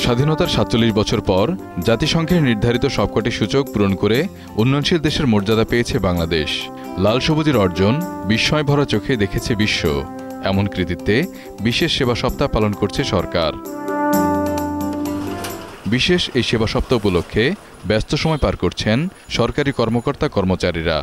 স্বাধীনতার ৪৭ বছর পর জাতিসংঘের নির্ধারিত সবকটি সূচক পূরণ করে উন্নয়নশীল দেশের মর্যাদা পেয়েছে বাংলাদেশ। লাল সবুজের অর্জন বিস্ময় ভরা চোখে দেখেছে বিশ্ব। এমন কৃতিত্বে বিশেষ সেবা সপ্তাহ পালন করছে সরকার। বিশেষ এই সেবা সপ্তাহ উপলক্ষে ব্যস্ত সময় পার করছেন সরকারি কর্মকর্তা কর্মচারীরা।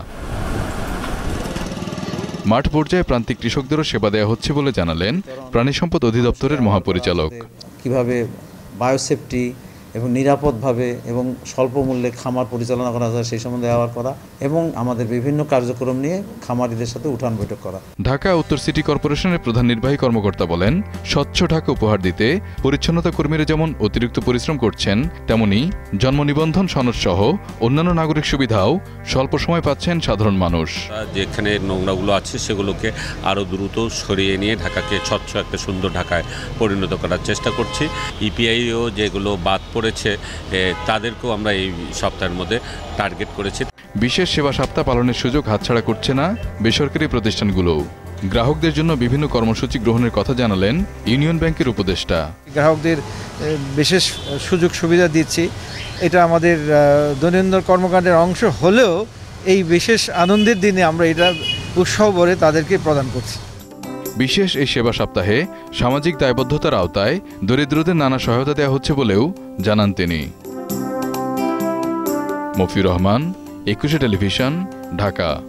মাঠ পর্যায়ে প্রান্তিক কৃষকদেরও সেবা দেওয়া হচ্ছে বলে জানালেন প্রাণী সম্পদ অধিদপ্তরের মহাপরিচালক। কিভাবে বায়োসেফটি এবং নিরাপদভাবে এবং স্বল্প মূল্যে খামার পরিচালনা করা যায় সেই সম্বন্ধে আওয়ার করা এবং আমাদের বিভিন্ন কার্যক্রম নিয়ে খামারিদের সাথে উঠান বৈঠক করা। ঢাকা উত্তর সিটি কর্পোরেশনের প্রধান নির্বাহী কর্মকর্তা বলেন, স্বচ্ছ ঢাকা উপহার দিতে পরিচ্ছন্নতা কর্মীরা যেমন অতিরিক্ত পরিশ্রম করছেন, তেমনি জন্ম নিবন্ধন সনদ সহ অন্যান্য নাগরিক সুবিধাও স্বল্প সময় পাচ্ছেন সাধারণ মানুষ। যেখানে নোংরাগুলো আছে সেগুলোকে আরও দ্রুত সরিয়ে নিয়ে ঢাকাকে স্বচ্ছ একটা সুন্দর ঢাকায় পরিণত করার চেষ্টা করছি। ইপিআইও যেগুলো বাদ পড়েছে তাদেরকেও আমরা এই সপ্তাহের মধ্যে টার্গেট করেছি। বিশেষ সেবা সপ্তাহ পালনের সুযোগ হাতছাড়া করছে না বেসরকারি প্রতিষ্ঠানগুলোও। গ্রাহকদের জন্য বিভিন্ন কর্মসূচি গ্রহণের কথা জানালেন ইউনিয়ন ব্যাংকের উপদেষ্টা। গ্রাহকদের বিশেষ সুযোগ সুবিধা দিচ্ছি, এটা আমাদের দৈনন্দিন কর্মকাণ্ডের অংশ হলেও এই বিশেষ আনন্দের দিনে আমরা এটা উৎসব ভরে তাদেরকে প্রদান করছি। বিশেষ এই সেবা সপ্তাহে সামাজিক দায়বদ্ধতার আওতায় দরিদ্রদের নানা সহায়তা দেওয়া হচ্ছে বলেও জানান তিনি। মফিউর রহমান, ২১ টেলিভিশন, ঢাকা।